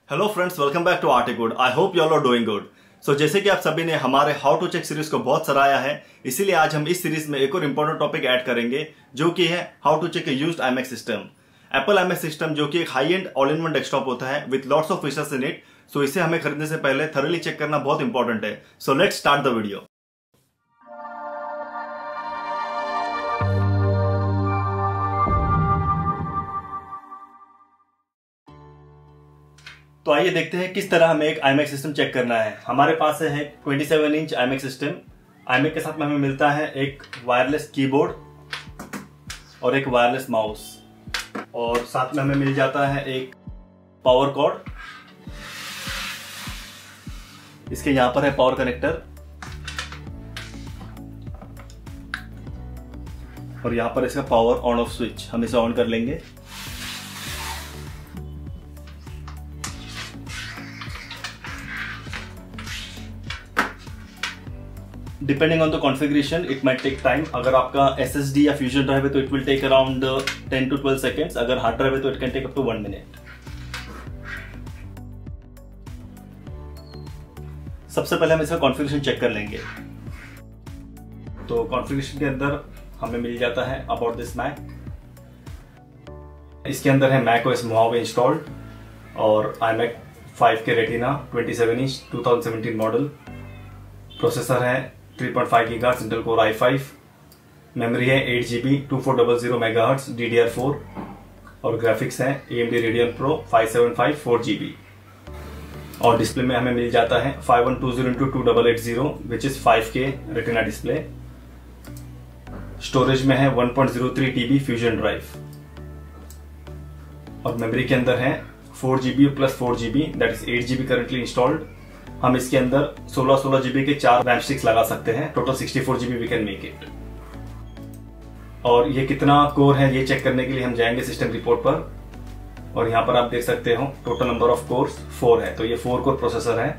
Hello friends, welcome back to Arctic Good. I hope you all are doing good. So जैसे कि आप सभी ने हमारे हाउ टू चेक सीरीज को बहुत सराहा है, इसीलिए आज हम इस सीरीज में एक और इम्पोर्टेंट टॉपिक ऐड करेंगे जो कि है how to check a used IMAX system. Apple IMAX system जो कि एक high end all in one desktop होता है with lots of features in it. So इसे हमें खरीदने से पहले थॉरली चेक करना बहुत इंपॉर्टेंट है। So let's start the video. तो आइए देखते हैं किस तरह हमें एक IMAX सिस्टम चेक करना है। हमारे पास है 27 इंच IMAX सिस्टम। IMAX के साथ में हमें मिलता है एक वायरलेस कीबोर्ड और एक वायरलेस माउस, और साथ में हमें मिल जाता है एक पावर कॉर्ड। इसके यहां पर है पावर कनेक्टर, और यहां पर इसका पावर ऑन ऑफ स्विच। हम इसे ऑन कर लेंगे। Depending on the configuration it might take time. अगर आपका SSD या फ्यूजन ड्राइव है तो it will take around 10 to 12 seconds. अगर हार्ड ड्राइव है तो it can take up to 1 minute. सबसे पहले हम इसका कॉन्फ़िगरेशन चेक कर लेंगे। तो कॉन्फ़िगरेशन के अंदर हमें मिल जाता है अबाउट दिस मैक। इसके अंदर है macOS Mojave इंस्टॉल्ड और iMac 5 के रेटिना 27 इंच 2017 मॉडल। प्रोसेसर है 3.5 GHz Intel core i5। Memory है 8GB 2400 MHz DDR4, और ग्राफिक्स है AMD Radeon Pro 575 4GB। और डिस्प्ले में हमें मिल जाता है 5120x2880 which is 5K retina display. Storage में है 1.03 TB फ्यूजन ड्राइव, और मेमोरी के अंदर है 4GB plus 4GB that is 8GB currently installed. हम इसके अंदर 16 GB के 4 रैम स्टिक्स लगा सकते हैं। Total 64 GB we can make it. और ये कितना कोर है ये चेक करने के लिए हम जाएंगे सिस्टम रिपोर्ट पर, और यहाँ पर आप देख सकते हो टोटल नंबर ऑफ कोर्स 4 है। तो ये 4 कोर प्रोसेसर है।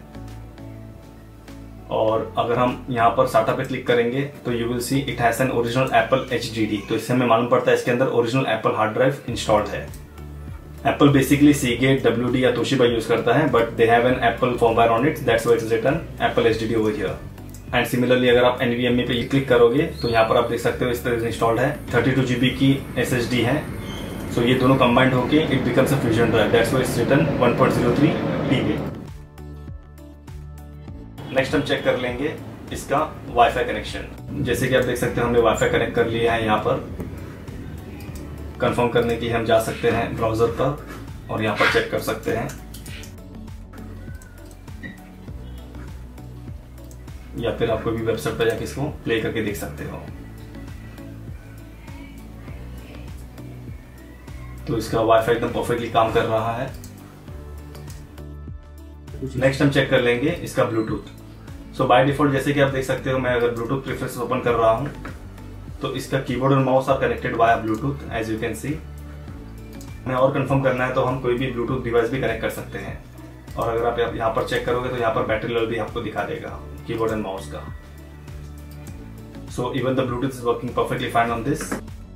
और अगर हम यहाँ पर SATA पे क्लिक करेंगे तो you will see it has an original Apple HDD। तो इससे हमें मालूम पड़ता है इसके अंदर original Apple hard drive installed है। एप्पल बेसिकली Seagate, WD या Toshiba यूज करता है, but they have an Apple firmware on it, that's why it is written Apple HDD over here. And similarly अगर आप NVMe पे click करोगे तो यहाँ पर आप देख सकते हो इस तरह से इंस्टॉल्ड है। 32 GB की SSD है। सो ये दोनों कंबाइंड होके it becomes a fusion drive, that's why it's written 1.03 TB। Next हम चेक कर लेंगे इसका वाईफाई कनेक्शन। जैसे कि आप देख सकते हो हमने वाईफाई कनेक्ट कर लिया है। यहाँ पर कंफर्म करने के लिए हम जा सकते हैं ब्राउजर पर और यहाँ पर चेक कर सकते हैं, या फिर आप कोई भी वेबसाइट पर जाके इसको प्ले करके देख सकते हो। तो इसका वाईफाई एकदम परफेक्टली काम कर रहा है। नेक्स्ट हम चेक कर लेंगे इसका ब्लूटूथ। सो बाय डिफॉल्ट जैसे कि आप देख सकते हो, मैं अगर ब्लूटूथ प्रेफरेंस ओपन कर रहा हूं तो इसका कीबोर्ड और mouse are connected via Bluetooth as you can see. हमें और कंफर्म करना है तो हम कोई भी ब्लूटूथ डिवाइस भी कनेक्ट कर सकते हैं। और अगर आप यहाँ पर चेक करोगे तो यहाँ पर बैटरी लेवल भी आपको दिखा देगा कीबोर्ड एंड माउस का। So even the Bluetooth is working perfectly fine on this.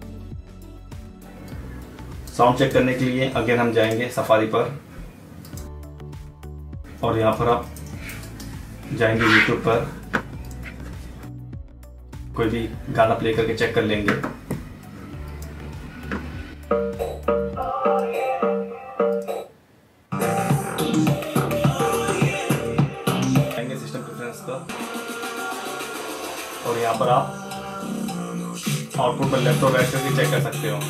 Sound check करने के लिए अगेन हम जाएंगे सफारी पर, और यहाँ पर आप जाएंगे यूट्यूब पर, कोई भी गाना प्ले करके चेक कर लेंगे। जाएंगे सिस्टम प्रेफरेंस पर, और यहाँ पर आप आउटपुट पर लेफ्ट और राइट करके चेक कर सकते हो।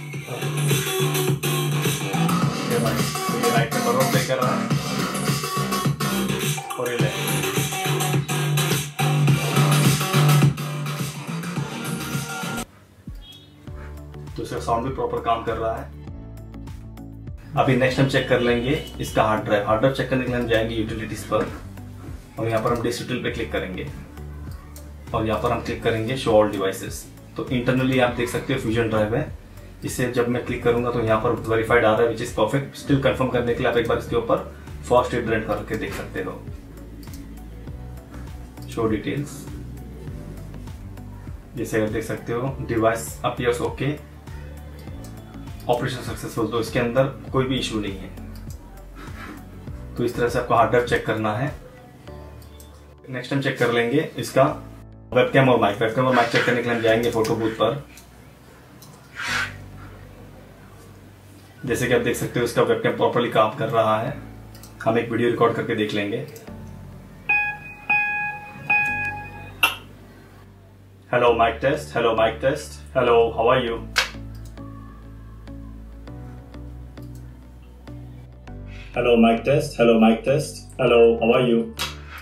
ये राइट में बराबर प्ले कर रहा है और ये लेफ्ट। तो इसका साउंड भी प्रॉपर काम कर रहा है। अभी नेक्स्ट हम चेक कर लेंगे इसका hard drive. Hard drive check करने के लिए हम जाएंगे यूटिलिटीज पर, और यहाँ पर हम डिजिटल पे क्लिक करेंगे, और यहाँ पर हम क्लिक करेंगे शो ऑल डिवाइसेस। तो इंटरनली आप देख सकते हो फ्यूजन ड्राइव है। इसे जब मैं क्लिक करूंगा तो यहाँ पर वेरीफाइड आ रहा है which is perfect. Still confirm करने के लिए आप एक बार इसके ऊपर फर्स्ट एड रन करके देख सकते हो। शो डिटेल्स, जैसे आप देख सकते हो device appears okay, operation successful. तो इसके अंदर कोई भी इशू नहीं है। तो इस तरह से आपको हार्ड ड्राइव चेक करना है। नेक्स्ट हम चेक कर लेंगे इसका वेबकैम और माइक। वेबकैम और माइक चेक करने के लिए हम जाएंगे फोटो बूथ पर। जैसे कि आप देख सकते हो इसका वेबकैम प्रॉपर्ली काम कर रहा है। हम एक वीडियो रिकॉर्ड करके देख लेंगे। Hello mic test, hello mic test, hello how are you. Hello mic test, hello mic test, hello how are you.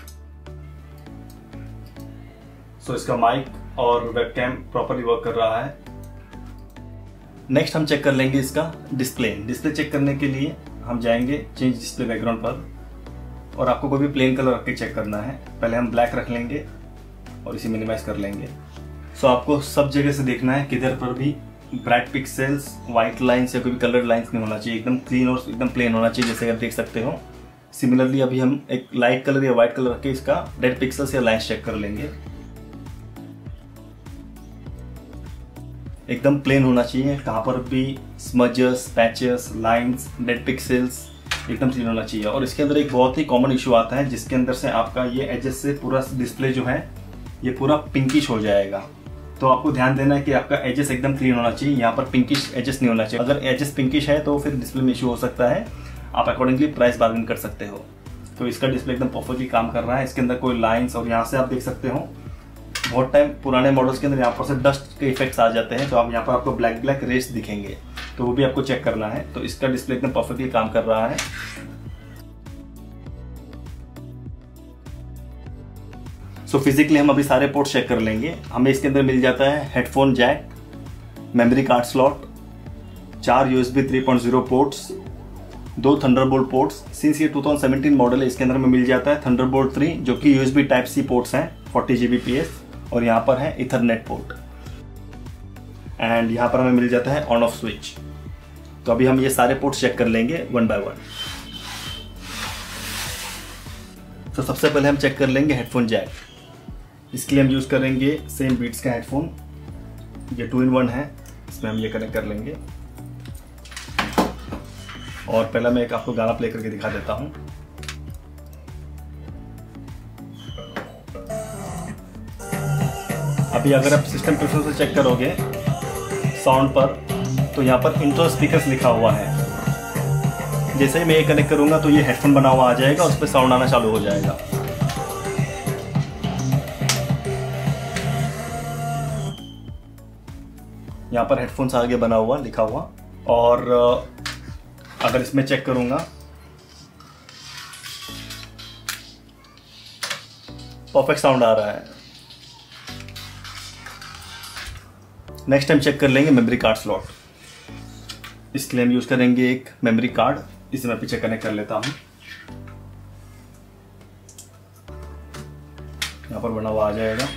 So इसका माइक और वेबकैम प्रॉपर्ली वर्क कर रहा है। नेक्स्ट हम चेक कर लेंगे इसका डिस्प्ले। डिस्प्ले चेक करने के लिए हम जाएंगे चेंज डिस्प्ले बैकग्राउंड पर और आपको कोई भी प्लेन कलर रख के चेक करना है। पहले हम ब्लैक रख लेंगे और इसे मिनिमाइज कर लेंगे। सो आपको सब जगह से देखना है, किधर पर भी ब्राइट पिक्सेल्स, व्हाइट लाइन्स या कोई भी कलर्ड लाइन्स नहीं होना चाहिए। एकदम क्लीन और एकदम प्लेन होना चाहिए, जैसे आप देख सकते हो। सिमिलरली अभी हम एक लाइट कलर या व्हाइट कलर रख के इसका रेड पिक्सेल्स या लाइन्स चेक कर लेंगे। एकदम प्लेन होना चाहिए, कहाँ पर भी smudges, patches, lines, dead pixels एकदम क्लीन होना चाहिए। और इसके अंदर एक बहुत ही कॉमन इशू आता है, जिसके अंदर से आपका ये एजेस से पूरा डिस्प्ले जो है ये पूरा पिंकिश हो जाएगा। तो आपको ध्यान देना है कि आपका एजेस एकदम क्लीन होना चाहिए, यहाँ पर पिंकिश एजेस नहीं होना चाहिए। अगर एजेस पिंकिश है तो फिर डिस्प्ले में इशू हो सकता है। आप अकॉर्डिंगली प्राइस बार्गेन कर सकते हो। तो इसका डिस्प्ले एकदम परफेक्टली काम कर रहा है। इसके अंदर कोई लाइन्स, और यहाँ से आप देख सकते हो बहुत टाइम पुराने मॉडल्स के अंदर यहाँ पर से डस्ट के इफेक्ट्स आ जाते हैं, तो आप यहाँ पर आपको ब्लैक ब्लैक रेस दिखेंगे, तो वो भी आपको चेक करना है। तो इसका डिस्प्ले एकदम परफेक्टली काम कर रहा है। सो फिजिकली हम अभी सारे पोर्ट चेक कर लेंगे। हमें इसके अंदर मिल जाता है headphone jack, memory card slot, 4 USB 3.0 ports, 2 Thunderbolt ports. Since ये 2017 मॉडल है, इसके अंदर में मिल जाता है थंडरबोल्ट 3 जो कि USB Type-C पोर्ट्स हैं 40 Gbps, और यहाँ पर है इथरनेट पोर्ट, एंड यहाँ पर हमें मिल जाता है ऑन ऑफ स्विच। तो अभी हम ये सारे पोर्ट्स चेक कर लेंगे वन बाय वन। तो सबसे पहले हम चेक कर लेंगे हेडफोन जैक। इसके लिए हम यूज़ करेंगे सेम बीट्स का हेडफोन, ये 2-in-1 है। इसमें हम ये कनेक्ट कर लेंगे और पहला मैं एक आपको गाना प्ले करके दिखा देता हूँ। अभी अगर आप सिस्टम प्रेफरेंस से चेक करोगे साउंड पर, तो यहाँ पर इंट्रो स्पीकर्स लिखा हुआ है। जैसे ही मैं ये कनेक्ट करूँगा तो ये हेडफोन बना हुआ आ जाएगा, उस पर साउंड आना चालू हो जाएगा। यहाँ पर हेडफोन्स आगे बना हुआ लिखा हुआ, और अगर इसमें चेक करूँगा परफेक्ट साउंड आ रहा है। नेक्स्ट टाइम चेक कर लेंगे मेमोरी कार्ड स्लॉट। इसके लिए हम यूज करेंगे एक मेमोरी कार्ड, इसे मैं पीछे कनेक्ट कर लेता हूं। यहां पर बना हुआ आ जाएगा।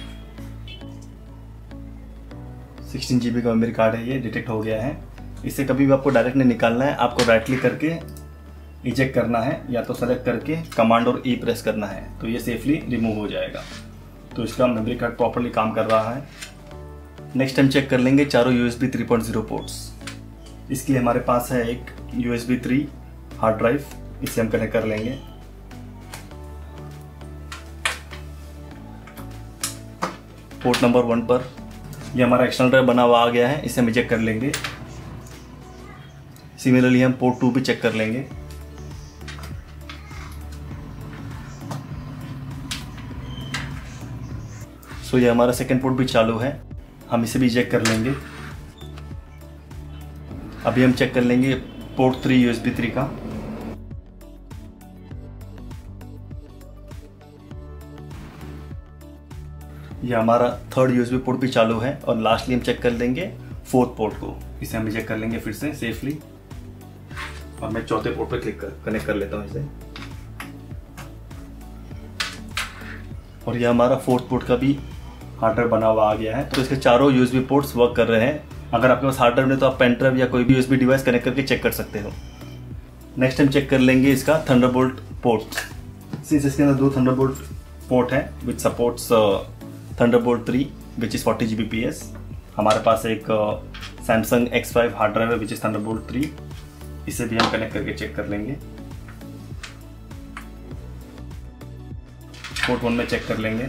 16 GB का मेमोरी कार्ड है, ये डिटेक्ट हो गया है। इसे कभी भी आपको डायरेक्ट नहीं निकालना है, आपको राइट क्लिक करके इजेक्ट करना है, या तो सेलेक्ट करके कमांड और ई प्रेस करना है, तो ये सेफली रिमूव हो जाएगा। तो इसका मेमोरी कार्ड प्रॉपर्ली काम कर रहा है। नेक्स्ट हम चेक कर लेंगे चारों USB 3.0 पोर्ट्स। इसके लिए हमारे पास है एक USB 3 हार्ड ड्राइव, इसे हम कनेक्ट कर लेंगे। पोर्ट नंबर 1 पर ये हमारा एक्सटर्नल ड्राइव बना हुआ आ गया है, इसे हम इजेक्ट कर लेंगे। सिमिलरली हम पोर्ट 2 भी चेक कर लेंगे। सो ये हमारा सेकेंड पोर्ट भी चालू है, हम इसे भी इजेक्ट कर लेंगे। अभी हम चेक कर लेंगे पोर्ट 3 USB 3 का। ये हमारा थर्ड USB पोर्ट भी चालू है, और लास्टली हम चेक कर लेंगे फोर्थ पोर्ट को, इसे हम इजेक्ट कर लेंगे फिर से सेफली। और मैं चौथे पोर्ट पे कनेक्ट कर लेता हूँ इसे। और ये हमारा फोर्थ पोर्ट का भी हार्ड ड्राइव बना हुआ आ गया है। तो इसके चारों USB पोर्ट्स वर्क कर रहे हैं। अगर आपके पास हार्ड ड्राइव नहीं तो आप पेन ड्राइव या कोई भी USB डिवाइस कनेक्ट करके चेक कर सकते हो। नेक्स्ट हम चेक कर लेंगे इसका थंडरबोल्ट पोर्ट। सिंस इसके अंदर 2 थंडरबोल्ट पोर्ट है which supports Thunderbolt 3 which is 40 Gbps। हमारे पास एक सैमसंग X5 हार्ड ड्राइव है विच इज थंडरबोल्ट 3, इसे भी हम कनेक्ट करके चेक कर लेंगे। पोर्ट 1 में चेक कर लेंगे।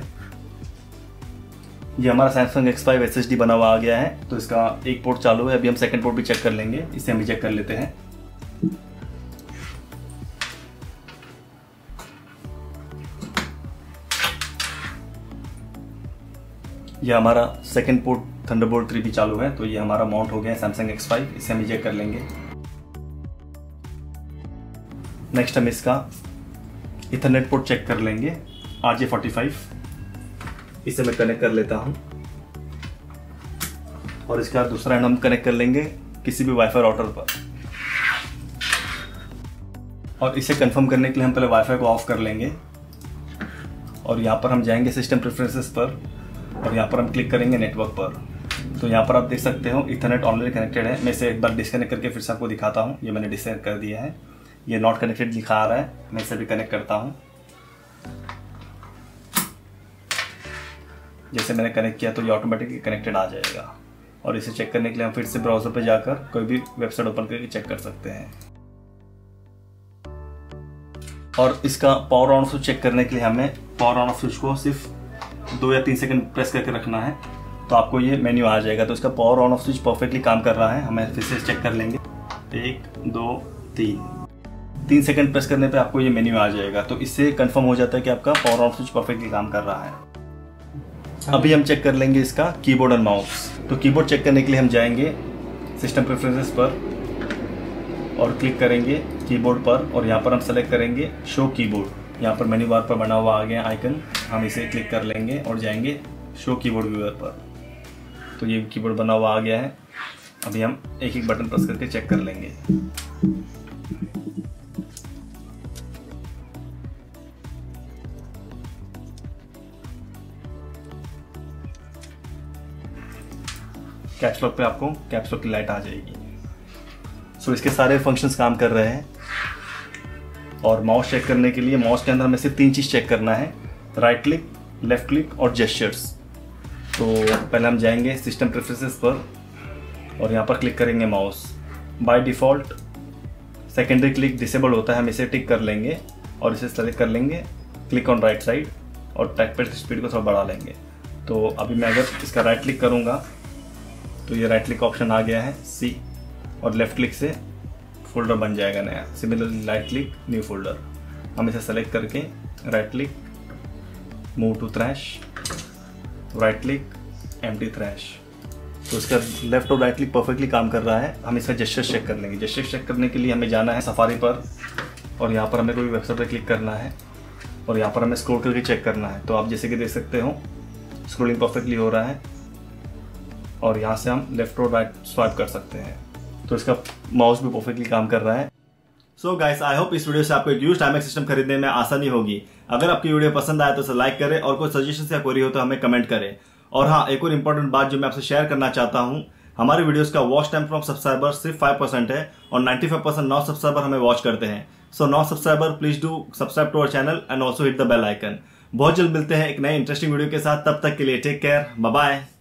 ये हमारा सैमसंग X5 SSD बना हुआ आ गया है, तो इसका एक पोर्ट चालू है। अभी हम सेकंड पोर्ट भी चेक कर लेंगे, इसे हम भी चेक कर लेते हैं। ये हमारा सेकंड पोर्ट थंडरबोल्ट 3 भी चालू है, तो ये हमारा माउंट हो गया है सैमसंग X5, इसे हम चेक कर लेंगे। नेक्स्ट हम इसका इथरनेट पोर्ट चेक कर लेंगे, RJ45, इसे मैं कनेक्ट कर लेता हूं। और इसका दूसरा एंड हम कनेक्ट कर लेंगे किसी भी वाईफाई राउटर पर। और इसे कंफर्म करने के लिए हम पहले वाईफाई को ऑफ कर लेंगे और यहाँ पर हम जाएंगे सिस्टम प्रेफरेंसेस पर और यहाँ पर हम क्लिक करेंगे नेटवर्क पर। तो यहाँ पर आप देख सकते हो इथरनेट ऑलरेडी कनेक्टेड है। मैं इसे एक बार डिस्कनेक्ट करके फिर से आपको दिखाता हूँ। ये मैंने डिस्कनेक्ट कर दिया है, ये नॉट कनेक्टेड लिखा आ रहा है। मैं इसे भी कनेक्ट करता हूँ। जैसे मैंने कनेक्ट किया तो ये ऑटोमेटिकली कनेक्टेड आ जाएगा। और इसे चेक करने के लिए हम फिर से ब्राउजर पर जाकर कोई भी वेबसाइट ओपन करके चेक कर सकते हैं। और इसका पावर ऑन स्विच चेक करने के लिए हमें पावर ऑन स्विच को सिर्फ 2 या 3 सेकंड प्रेस करके रखना है, तो आपको ये मेन्यू आ जाएगा। तो इसका power on off switch perfectly काम कर रहा है। हमें फिर से चेक कर लेंगे, 1 2 3 सेकंड प्रेस करने पे आपको ये मेन्यू आ जाएगा। तो इससे कंफर्म हो जाता है कि आपका पावर ऑन स्विच परफेक्टली काम कर रहा है। अभी हम चेक कर लेंगे इसका कीबोर्ड और माउस। तो कीबोर्ड चेक करने के लिए हम जाएंगे सिस्टम प्रेफरेंसेस पर और क्लिक करेंगे कीबोर्ड पर और यहाँ पर हम सेलेक्ट करेंगे शो कीबोर्ड। यहाँ पर मेन्यू बार पर बना हुआ आ गया आइकन, हम इसे क्लिक कर लेंगे और जाएंगे शो कीबोर्ड व्यूअर पर। तो ये कीबोर्ड बना हुआ आ गया है। अभी हम एक एक बटन प्रेस करके चेक कर लेंगे। कैप्स लॉक पे आपको कैप्स लॉक की लाइट आ जाएगी। सो इसके सारे फंक्शंस काम कर रहे हैं। और माउस चेक करने के लिए माउस के अंदर हमें सिर्फ 3 चीज़ चेक करना है, राइट क्लिक, लेफ्ट क्लिक और जेस्चर्स। तो पहले हम जाएंगे सिस्टम प्रेफरेंसेस पर और यहाँ पर क्लिक करेंगे mouse. By default secondary click disable होता है, हम इसे टिक कर लेंगे और इसे सेलेक्ट कर लेंगे क्लिक ऑन राइट साइड और ट्रैक पैड स्पीड को थोड़ा बढ़ा लेंगे। तो अभी मैं अगर इसका राइट क्लिक करूँगा तो ये राइट क्लिक ऑप्शन आ गया है C और लेफ्ट क्लिक से फोल्डर बन जाएगा नया। Similarly right click new folder, हम इसे सेलेक्ट करके right click move to trash, right click empty trash. तो इसका लेफ्ट और राइट क्लिक परफेक्टली काम कर रहा है। हम इसका जेस्चर चेक कर लेंगे। जेस्चर चेक करने के लिए हमें जाना है सफारी पर और यहाँ पर हमें कोई वेबसाइट पर क्लिक करना है और यहाँ पर हमें स्क्रॉल करके चेक करना है। तो आप जैसे कि देख सकते हो स्क्रॉलिंग परफेक्टली हो रहा है और यहाँ से हम लेफ्ट और राइट स्वाइप कर सकते हैं। तो इसका माउस भी परफेक्टली काम कर रहा है। सो गाइस, आई होप इस वीडियो से आपको एक यूज्ड टाइमर सिस्टम खरीदने में आसानी होगी। अगर आपकी वीडियो पसंद आए तो इसे लाइक करें और कोई सजेशन या क्वेरी हो तो हमें कमेंट करें। और हाँ, एक और इम्पोर्टेंट बात जो मैं आपसे शेयर करना चाहता हूँ, हमारे वीडियोस का वॉच टाइम फ्रॉम सब्सक्राइबर सिर्फ 5% है और 95% नॉन सब्सक्राइबर हमें वॉच करते हैं। So non subscriber please do subscribe to our channel and also hit the bell icon. बहुत जल्द मिलते हैं एक नए इंटरेस्टिंग वीडियो के साथ। तब तक के लिए टेक केयर, बाय बाय।